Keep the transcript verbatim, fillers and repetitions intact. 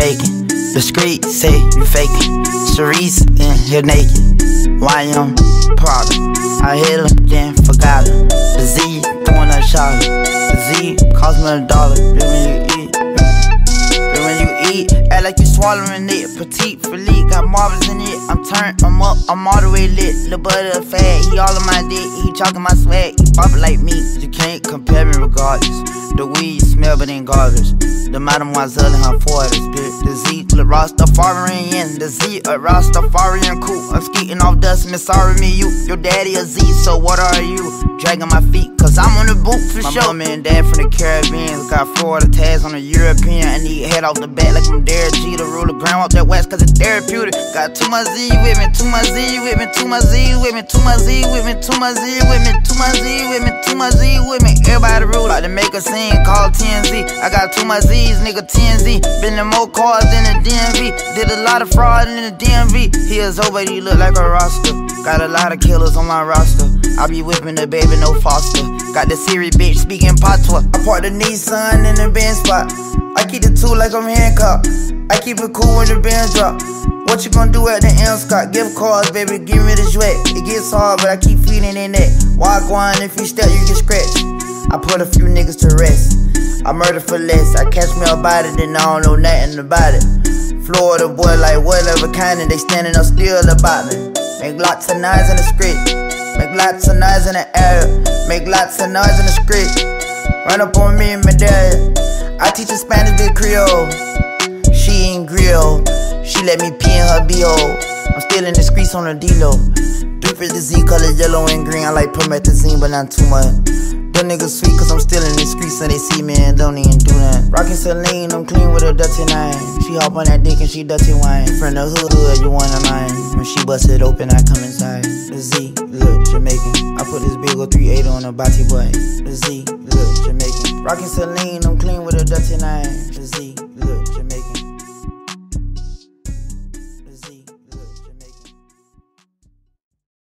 Jamaican. The street say you faking. Cerise in here naked. Y M Prada. I hit her, then forgot her. The Z throwing a shot. The Z cost me a dollar. Then when you eat, then when you eat, act like you swallowing it. Petite, Philippe, got marbles in it. I'm turned, I'm up, I'm all the way lit. Lil' butter fat, he all in my dick. He talking my swag, he pop it like me. You can't compare me regardless. The weed smell but ain't garbage. The mademoiselle in her forties, bitch. The Z, the Rastafarian. The Z, a Rastafarian cool. I'm skeeting off dust, miss sorry me you. Your daddy a Z, so what are you? Dragging my feet, cause I'm on the boot for my sure. My mom and dad from the Caribbean got Florida tags on the European. I need head off the bat like I'm Derek G to rule the ground off that west, cause it's therapeutic. Got too much Z with me, too much Z with me, too much Z with me, too much Z with me, too much Z with me, too much Z with me, too much Z with me. Everybody rule, like to make a scene, call T N Z. I got too much Z's, nigga T N Z. Been in more cars than the D M V. Did a lot of fraud in the D M V. He is over, he look like a roster. Got a lot of killers on my roster. I be whipping the baby, no foster. Got the Siri bitch speaking patois. I park the Nissan in the Benz spot. I keep the two like I'm Hancock. I keep it cool when the bands drop. What you gonna do at the M Scott? Give cards, baby, give me the sweat. It gets hard, but I keep feeding in that. Walk on, if you step, you get scratched. I put a few niggas to rest. I murder for less. I catch me about it, then I don't know nothing about it. Florida boy like whatever kind, and they standing up still about me. Make lots of noise in the street. Make lots of noise in the air. Make lots of noise in the street. Run up on me and my dad. I teach her Spanish with Creole. She ain't grill. She let me pee in her B-hole. I'm still in the streets on the D-Lo. Three for the Z, color yellow and green. I like promethazine, but not too much. Them niggas sweet, cause I'm still in the streets, and they see me and don't even do that. Rockin' Celine, I'm clean with a dirty nine. She hop on that dick and she dirty wine. From the hood, hood, you wanna mine. When she bust it open, I come inside. The Z, look, Jamaican. I put this big old three eighty on a body boy. The Z, look, Jamaican. Rockin' Celine, I'm clean with a dirty nine. The Z.